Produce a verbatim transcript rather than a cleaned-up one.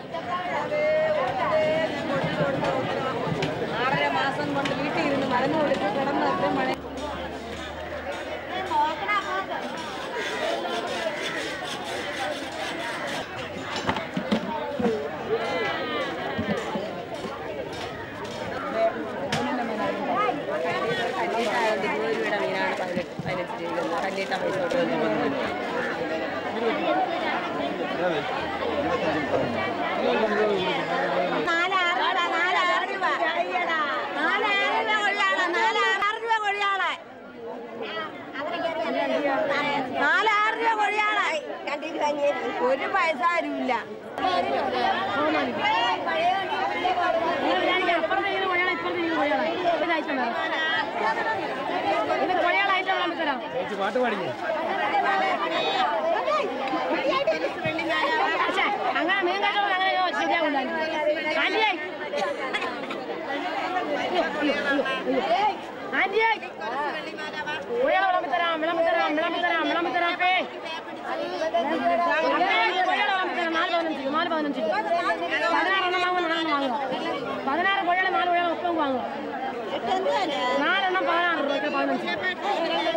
ആറര മാസം കൊണ്ട് വീട്ടിൽ ഇരുന്ന് മരുന്ന് കൊടുത്ത് കിടന്നൊക്കെ മഴ കല്ലിട്ടായതുകൊണ്ട് ഇരുപത് രൂപയുടെ മീനാണ് പതിനെട്ട് പതിനെട്ട് രൂപ കല്ലിട്ട പൈസ നാലാറ് രൂപ കൊഴിയാളെ ഒരു പൈസ ആരുമില്ല. പാട്ട് പാടിക്കോ അങ്ങനെ മീൻ കച്ചവടം അങ്ങനെ ശരിയാവില്ല. ആന്റിയെ കോഴികളെ വിളമ്പിത്തരാം വിളമ്പിത്തരാം വിളമ്പിത്തരാം വിളമ്പിത്തരാപ്പേ കോഴികളെ വിളമ്പിത്തരാം. നാല് പതിനഞ്ച് നാല് പതിനഞ്ച് പതിനാറെണ്ണം വാങ്ങുക നാലെണ്ണം വാങ്ങുക. പതിനാറ് കോഴികളെ നാല് കോഴികളെ ഒപ്പം വാങ്ങുക. നാലെണ്ണം പതിനാറ് രൂപയ്ക്ക് പതിനഞ്ച്.